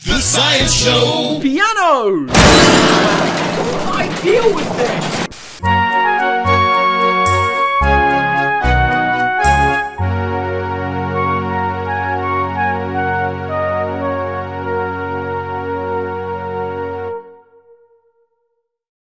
The Science Show! Piano! What idea was this?